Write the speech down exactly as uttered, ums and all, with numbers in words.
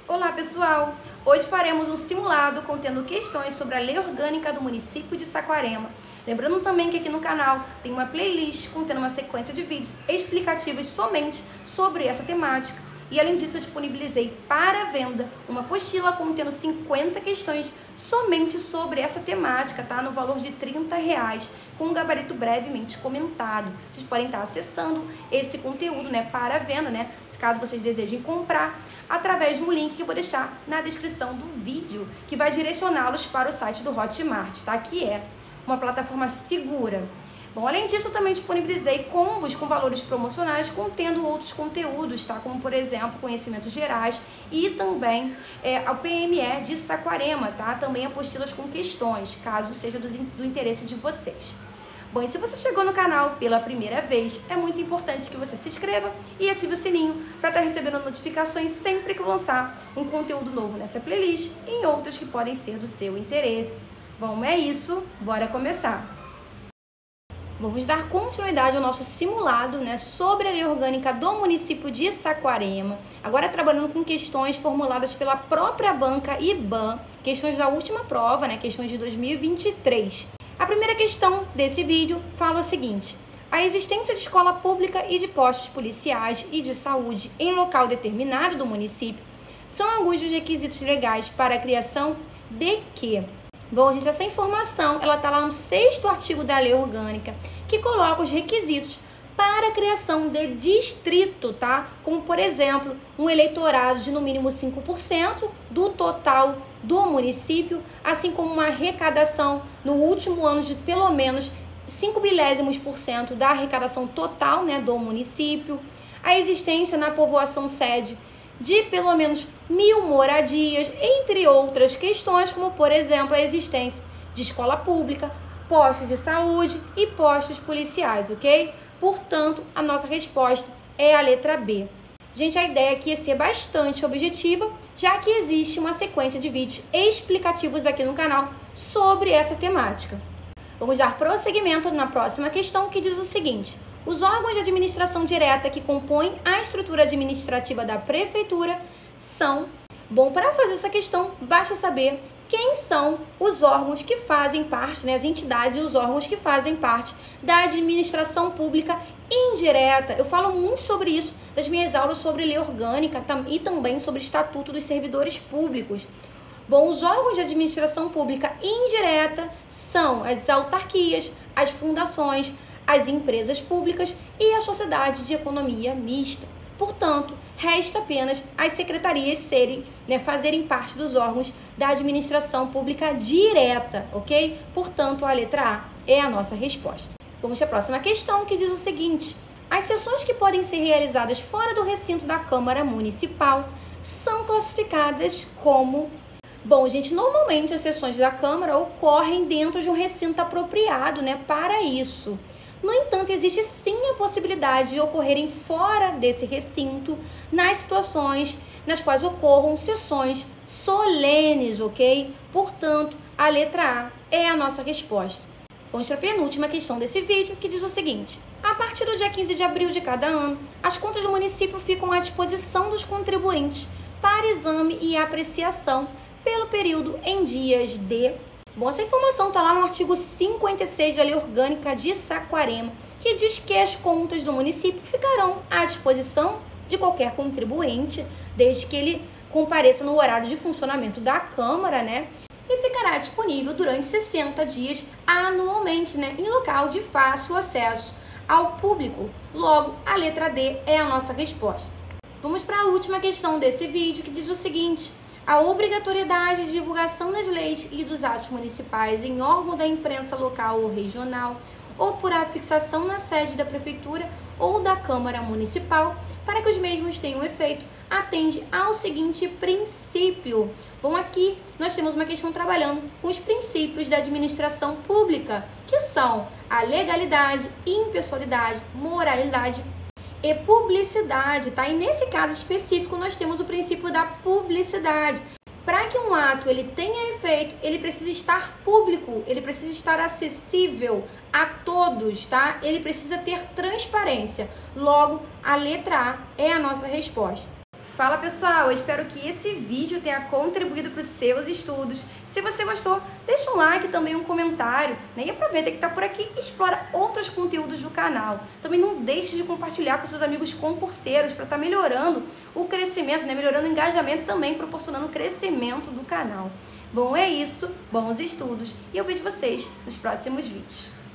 Olá pessoal! Hoje faremos um simulado contendo questões sobre a lei orgânica do município de Saquarema. Lembrando também que aqui no canal tem uma playlist contendo uma sequência de vídeos explicativos somente sobre essa temática. E além disso eu disponibilizei para venda uma apostila contendo cinquenta questões somente sobre essa temática, tá? No valor de trinta reais, com um gabarito brevemente comentado. Vocês podem estar acessando esse conteúdo, né, para venda, né, caso vocês desejem comprar, através de um link que eu vou deixar na descrição do vídeo, que vai direcioná-los para o site do Hotmart, tá? Que é uma plataforma segura. Bom, além disso, eu também disponibilizei combos com valores promocionais, contendo outros conteúdos, tá? Como, por exemplo, conhecimentos gerais e também é, a P M E de Saquarema, tá? Também apostilas com questões, caso seja do, do interesse de vocês. Bom, e se você chegou no canal pela primeira vez, é muito importante que você se inscreva e ative o sininho para estar recebendo notificações sempre que eu lançar um conteúdo novo nessa playlist e em outras que podem ser do seu interesse. Bom, é isso, bora começar! Vamos dar continuidade ao nosso simulado, né, sobre a lei orgânica do município de Saquarema, agora trabalhando com questões formuladas pela própria banca IBAN, questões da última prova, né, questões de dois mil e vinte e três. A primeira questão desse vídeo fala o seguinte: a existência de escola pública e de postos policiais e de saúde em local determinado do município são alguns dos requisitos legais para a criação de quê? Bom, gente, essa informação, ela tá lá no sexto artigo da lei orgânica, que coloca os requisitos para a criação de distrito, tá? Como, por exemplo, um eleitorado de no mínimo cinco por cento do total do município, assim como uma arrecadação no último ano de pelo menos cinco milésimos por cento da arrecadação total, né, do município, a existência na povoação sede de pelo menos mil moradias, entre outras questões, como, por exemplo, a existência de escola pública, postos de saúde e postos policiais, ok? Portanto, a nossa resposta é a letra B. Gente, a ideia aqui é ser bastante objetiva, já que existe uma sequência de vídeos explicativos aqui no canal sobre essa temática. Vamos dar prosseguimento na próxima questão, que diz o seguinte: os órgãos de administração direta que compõem a estrutura administrativa da prefeitura são... Bom, para fazer essa questão, basta saber quem são os órgãos que fazem parte, né, as entidades e os órgãos que fazem parte da administração pública indireta. Eu falo muito sobre isso nas minhas aulas sobre lei orgânica e também sobre Estatuto dos Servidores Públicos. Bom, os órgãos de administração pública indireta são as autarquias, as fundações, as empresas públicas e a sociedade de economia mista. Portanto, resta apenas as secretarias serem, né, fazerem parte dos órgãos da administração pública direta, ok? Portanto, a letra A é a nossa resposta. Vamos para a próxima questão, que diz o seguinte: as sessões que podem ser realizadas fora do recinto da Câmara Municipal são classificadas como... Bom, gente, normalmente as sessões da Câmara ocorrem dentro de um recinto apropriado, né, para isso. No entanto, existe sim a possibilidade de ocorrerem fora desse recinto, nas situações nas quais ocorram sessões solenes, ok? Portanto, a letra A é a nossa resposta. Vamos para a penúltima questão desse vídeo, que diz o seguinte: a partir do dia quinze de abril de cada ano, as contas do município ficam à disposição dos contribuintes para exame e apreciação pelo período em dias de... Bom, essa informação está lá no artigo cinquenta e seis da Lei Orgânica de Saquarema, que diz que as contas do município ficarão à disposição de qualquer contribuinte, desde que ele compareça no horário de funcionamento da Câmara, né? E ficará disponível durante sessenta dias anualmente, né? Em local de fácil acesso ao público. Logo, a letra D é a nossa resposta. Vamos para a última questão desse vídeo, que diz o seguinte: a obrigatoriedade de divulgação das leis e dos atos municipais em órgão da imprensa local ou regional, ou por afixação na sede da prefeitura ou da Câmara Municipal, para que os mesmos tenham efeito, atende ao seguinte princípio. Bom, aqui nós temos uma questão trabalhando com os princípios da administração pública, que são a legalidade, impessoalidade, moralidade e publicidade, tá? E nesse caso específico nós temos o princípio da publicidade. Para que um ato ele tenha efeito, ele precisa estar público, ele precisa estar acessível a todos, tá? Ele precisa ter transparência. Logo, a letra A é a nossa resposta. Fala pessoal, eu espero que esse vídeo tenha contribuído para os seus estudos. Se você gostou, deixa um like, também um comentário, né? E aproveita que está por aqui e explora outros conteúdos do canal. Também não deixe de compartilhar com seus amigos concurseiros para estar melhorando o crescimento, né? Melhorando o engajamento e também proporcionando o crescimento do canal. Bom, é isso, bons estudos e eu vejo vocês nos próximos vídeos.